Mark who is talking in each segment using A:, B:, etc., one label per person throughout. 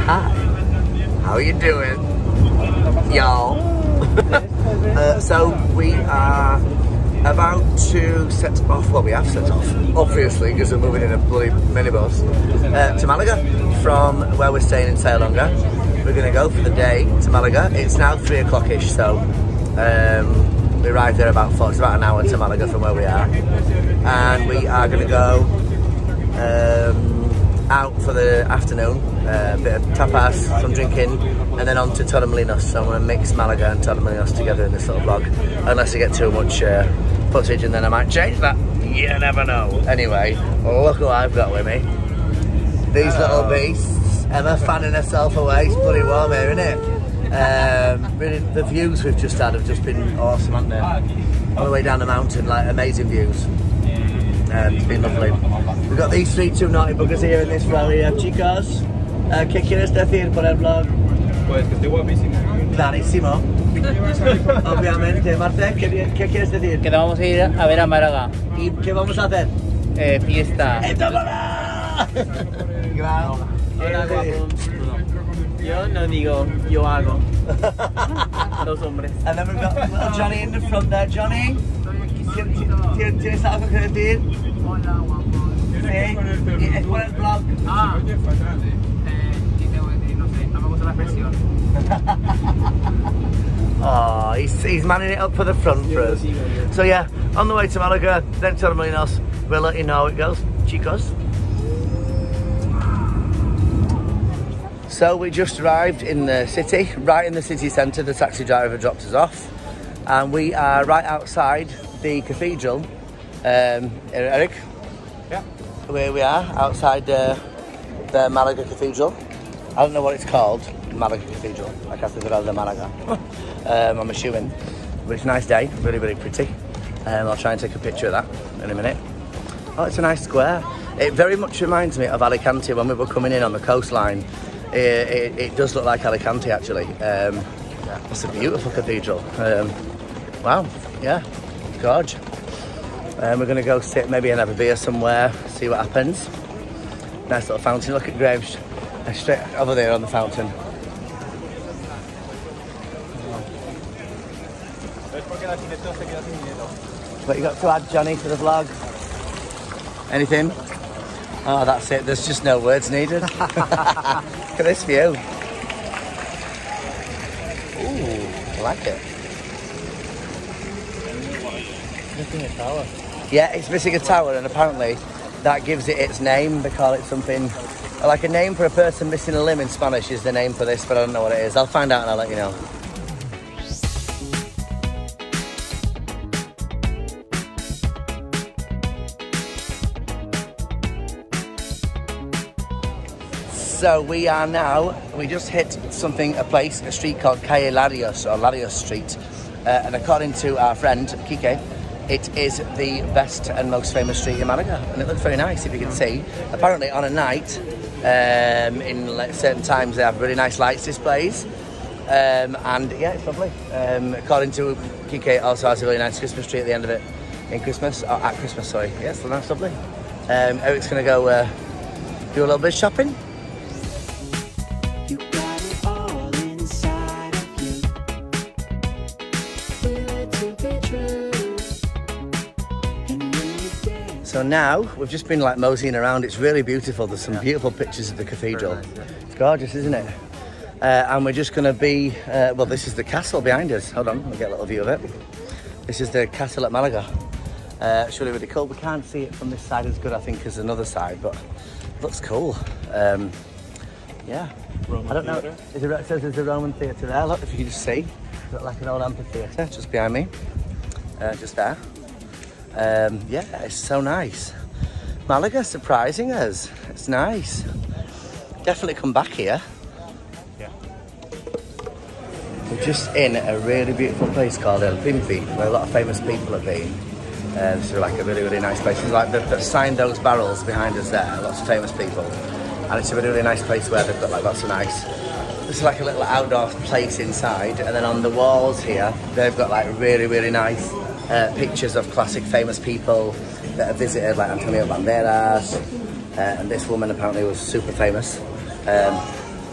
A: Hi, how are you doing, y'all? So we are about to set off, well we have set off, obviously, because we're moving in a bloody minibus, to Malaga from where we're staying in Sailonga. We're going to go for the day to Malaga. It's now 3 o'clock-ish, so we arrived there about 4, it's about an hour to Malaga from where we are. And we are going to go out for the afternoon, a bit of tapas, some drinking, and then on to Torremolinos. So I'm going to mix Málaga and Torremolinos together in this little vlog, unless I get too much footage, and then I might change that. You never know. Anyway, look who I've got with me. These little beasts. Emma fanning herself away. It's bloody warm here, isn't it? Really, the views we've just had have just been awesome, haven't they? All the way down the mountain, like amazing views. It's been lovely. We've got these 2 naughty buggers here in this row here. Chicos, ¿qué quieres decir por el vlog?
B: Pues que estoy guapísimo.
A: Clarísimo. Obviamente. Marte, ¿qué quieres decir?
C: Que vamos a ir a ver a Málaga.
A: ¿Y qué vamos a hacer?
C: Fiesta.
A: ¡Hola,
C: guapo. Yo no digo, yo hago. Los hombres.
A: And then we've got little Johnny in the front there. Johnny, ¿tienes algo que decir?
D: Hola, guapo.
A: Sí. ¿Y es por el vlog?
D: ¿Qué tengo que decir? No sé, no me gusta la expresión.
A: Oh, he's manning it up for the front for us. So yeah, on the way to Malaga, then Torremolinos. We'll let you know how it goes, chicos. So we just arrived in the city, right in the city centre. The taxi driver dropped us off, and we are right outside the cathedral. Eric?
B: Yeah. Where
A: we are, outside the Malaga Cathedral. I don't know what it's called, Malaga Cathedral, like Catedral de Malaga. I'm assuming, but it's a nice day, really, really pretty. I'll try and take a picture of that in a minute. Oh, it's a nice square. It very much reminds me of Alicante when we were coming in on the coastline. It does look like Alicante actually. It's a beautiful cathedral. Wow, yeah, gorge. We're going to go sit maybe and have a beer somewhere, see what happens. Nice little fountain. Look at Graves straight over there on the fountain. What you got to add, Johnny, to the vlog? Anything? Oh, that's it. There's just no words needed. Look at this view. Ooh, I like it. Missing a tower. Yeah, it's missing a tower, and apparently that gives it its name. They call it something like a name for a person missing a limb in Spanish is the name for this, but I don't know what it is. I'll find out and I'll let you know. So we are now, we just hit a street called Calle Larios, or Larios Street. And according to our friend, Kike, it is the best and most famous street in Malaga. And it looks very nice, if you can see. Apparently on a night, in certain times, they have really nice lights displays. And yeah, it's lovely. According to Kike, it also has a really nice Christmas tree at the end of it. At Christmas, sorry. Yeah, so that's lovely. Eric's going to go do a little bit of shopping. So now, we've just been like moseying around. It's really beautiful. There's some beautiful pictures of the cathedral. Nice, yeah. It's gorgeous, isn't it? And we're just going to be, well, this is the castle behind us. Hold on, we'll get a little view of it. This is the castle at Malaga. It's really, really cool. We can't see it from this side as good, I think, as another side, but it looks cool. Yeah.
B: Roman
A: I don't know.
B: theatre.
A: It says there's a Roman theatre there. Look, if you can just see. It's got like an old amphitheatre just behind me. Just there. Yeah, it's so nice. Malaga surprising us. It's nice. Definitely come back here.
B: Yeah.
A: We're just in a really beautiful place called El Pimpi, where a lot of famous people have been. So like a really, really nice place. It's like they've signed those barrels behind us there, lots of famous people. And it's a really, really nice place where they've got like lots of nice, it's like a little outdoor place inside. And then on the walls here, they've got like really, really nice pictures of classic famous people that have visited, like Antonio Banderas, and this woman apparently was super famous.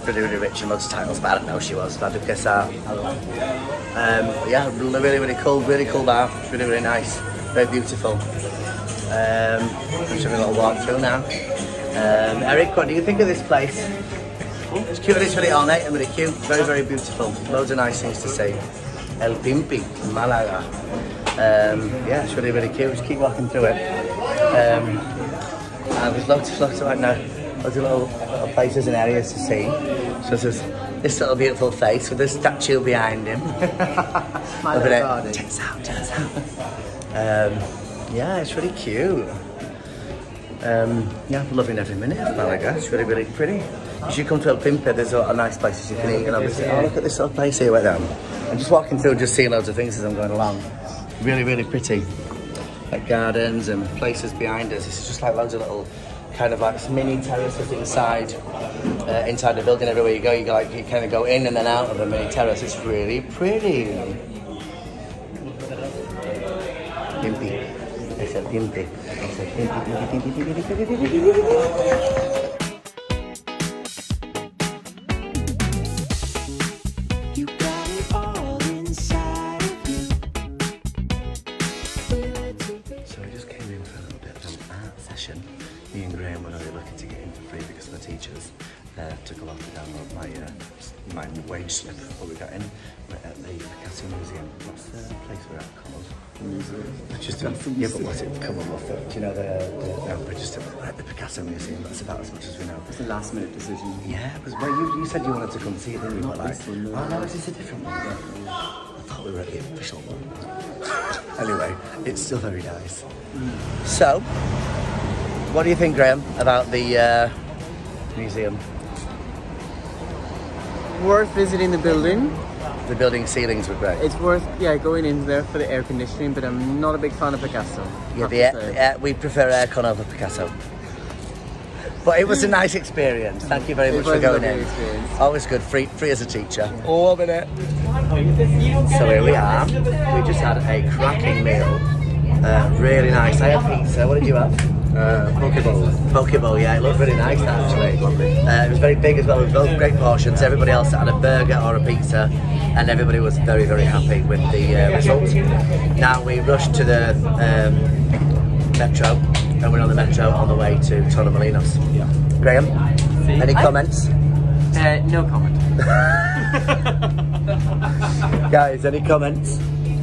A: really, really rich and loads of titles, but I don't know who she was. La Duquesa. Yeah, really, really cool bar. It's really, really nice. Very beautiful. I'm just having a little walk through now. Eric, what do you think of this place? It's cute, it's really ornate and really cute. Very, very beautiful. Loads of nice things to see. El Pimpi, Málaga. Yeah, it's really, really cute. Just keep walking through it. And there's loads of like now, loads of little places and areas to see. So there's this little beautiful face with a statue behind him. Look at it. Check this out, check this out. Yeah, it's really cute. Yeah, I'm loving every minute of Malaga. It's really, really pretty. You should come to El Pimpe. There's a lot of nice places you can eat. And obviously, oh, look at this little place here. Wait down. I'm just walking through, just seeing loads of things as I'm going along. Really, really pretty. Like gardens and places behind us. It's just like loads of little kind of like mini terraces inside the building. Everywhere you go, you kind of go in and then out of a mini terrace. It's really pretty. Pimpi. Es el Pimpi. Es el Pimpi. Me and Graham were really lucky to get in for free because the teachers took a lot to download my wage slip. But we got in, we're at the Picasso Museum. What's the place we're at called? Just yeah, but what's it come on off it? Do you know we're just at the Picasso Museum. That's about as much as we know.
C: It's a last minute decision.
A: Yeah, it was. Well, you said you wanted to come see it, didn't you? But like, oh no, is this a different one? I thought we were at the official one. Anyway, it's still very nice. So. What do you think, Graham, about the museum?
C: Worth visiting the building.
A: The building ceilings were great.
C: It's worth, going in there for the air conditioning, but I'm not a big fan of Picasso.
A: Yeah, we prefer aircon over Picasso. But it was a nice experience. Thank you very much for going in. Always good, free as a teacher. Loving it. So here we are. We just had a cracking meal. Really nice. I had pizza. What did you have? Poke bowl, yeah, it looked really nice actually. It was very big as well, with both great portions. Everybody else had a burger or a pizza, and everybody was very, very happy with the results. Now we rushed to the metro, and we're on the metro on the way to Torremolinos. Yeah. Graham, any comments?
C: No comment.
A: Guys, any comments?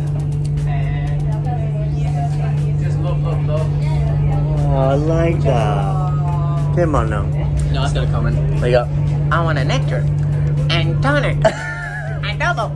C: Just love.
A: Oh, I like that. Come on now.
C: No, I've got a comment.
A: There you go.
C: I want a nectar and tonic and double.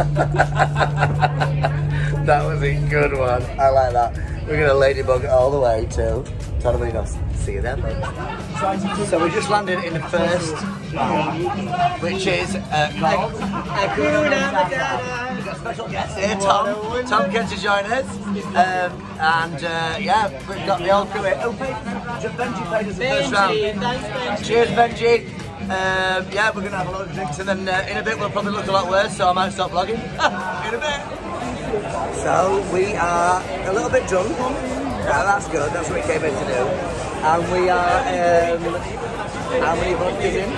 A: That was a good one. I like that. We're going to ladybug it all the way to Torremolinos. See you then, folks. So we just landed in the first bar, which is called Hakuna Matata. We've got a special guest here, Tom. Tom came to join us. Yeah, we've got the old crew here. Oh, Benji played us the first round.
C: Thanks, Benji.
A: Cheers, Benji. Yeah, we're going to have a load of drinks, and then in a bit we'll probably look a lot worse, so I might stop vlogging. In a bit. So we are a little bit drunk. That's good, that's what we came in to do. And we are, how many vodkas in?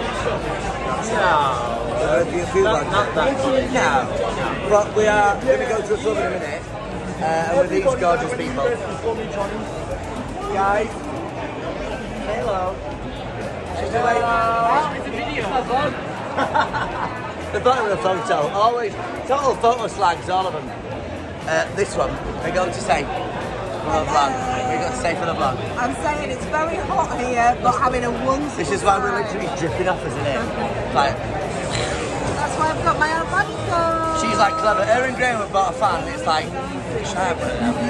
C: No.
A: A few vodkas.
C: Not that.
A: No. But we are going to go to a club in a minute, and with these gorgeous people. Guys. Hello.
C: It's a video.
A: They thought it was a photo. Always total photo slags, all of them. This one, we're going to say for the vlog. We're going to say for the vlog.
E: I'm saying it's very hot here, but having a wonderful
A: This is why we're literally dripping off, isn't it? Like,
E: that's why I've got my own vodka.
A: she's like clever. Her and Graham have bought a fan. It's like, sharp.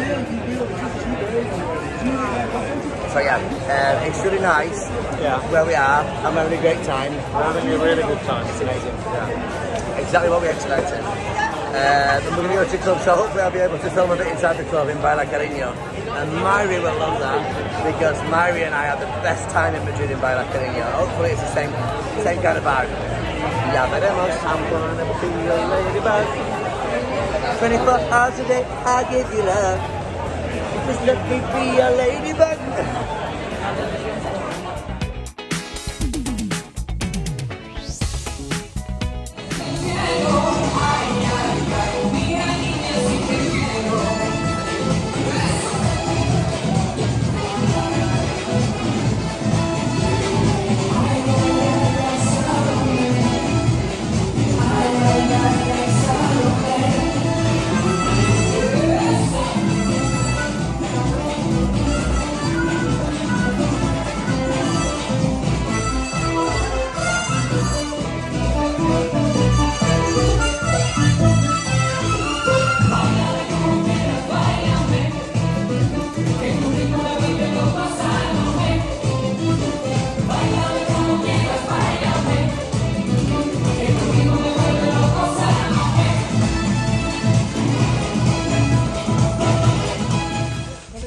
A: So yeah, it's really nice.
C: Yeah.
A: Where we are. I'm having a great time.
C: We're having a really good time.
A: It's amazing. Yeah. Exactly what we expected. And we're going to go to the club, so hopefully I'll be able to film a bit inside the club in Málaga Carino. And Myri will love that, because Myri and I had the best time in Madrid in Málaga Carino. Hopefully it's the same kind of vibe. Ya veremos, I'm gonna be your ladybug. 24 hours a day, I'll give you love. Just let me be your ladybug.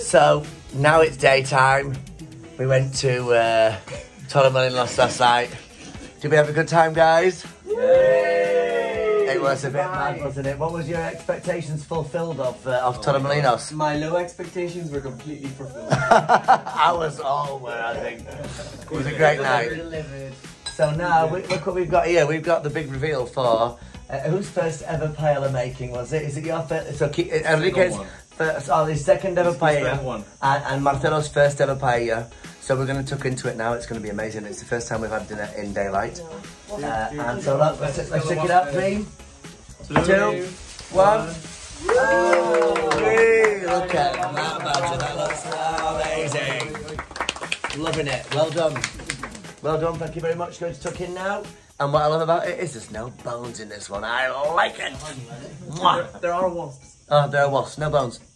A: So now it's daytime. We went to Torremolinos last night. Did we have a good time, guys? Yay! It was a bit mad, wasn't it? What was your expectations fulfilled of Torremolinos?
C: My low expectations were completely fulfilled.
A: Ours all were, I think. It was a great night. So now, look what we've got here. We've got the big reveal for whose first ever paella making was it? Is it your first? So Enrique's first, his second ever paella, and Marcelo's first ever paella. So we're going to tuck into it now. It's going to be amazing. It's the first time we've had dinner in daylight. And so let's check it out. 3, 2, 1. Oh, look at that badger. That looks amazing. Loving it. Well done. Well done. Thank you very much. Going to tuck in now. And what I love about it is there's no bones in this one. I like it.
C: There are wasps.
A: Oh, there are wasps. No bones.